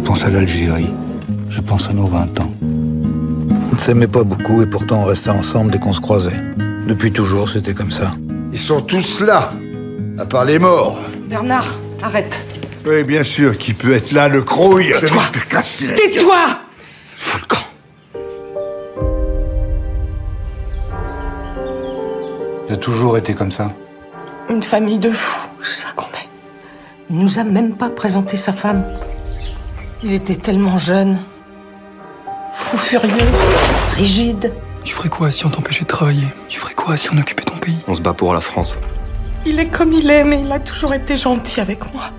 pense à l'Algérie. Je pense à nos 20 ans. On ne s'aimait pas beaucoup et pourtant on restait ensemble dès qu'on se croisait. Depuis toujours, c'était comme ça. Ils sont tous là, à part les morts. Bernard, arrête. Oui, bien sûr, qui peut être là, le crouille. Tais-toi. Tais-toi. Volcan. Il a toujours été comme ça. Une famille de fous, c'est ça qu'on est. Il nous a même pas présenté sa femme. Il était tellement jeune. Fou furieux, rigide. Tu ferais quoi si on t'empêchait de travailler? Tu ferais quoi si on occupait ton pays? On se bat pour la France. Il est comme il est, mais il a toujours été gentil avec moi.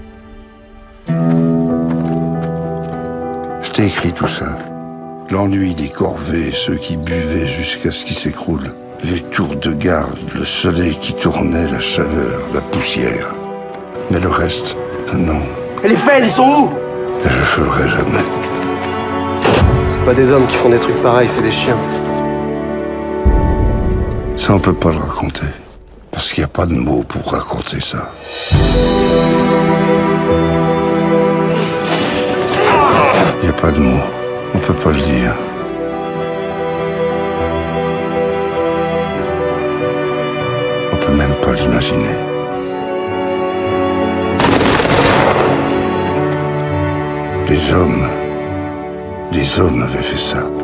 Je t'ai écrit tout ça. L'ennui des corvées, ceux qui buvaient jusqu'à ce qu'ils s'écroulent. Les tours de garde, le soleil qui tournait, la chaleur, la poussière. Mais le reste, non. Et les faits, ils sont où? Et je ferai jamais. C'est pas des hommes qui font des trucs pareils, c'est des chiens. Ça, on peut pas le raconter. Parce qu'il n'y a pas de mots pour raconter ça. Il n'y a pas de mots. On peut pas le dire. On peut même pas l'imaginer. Les hommes avaient fait ça.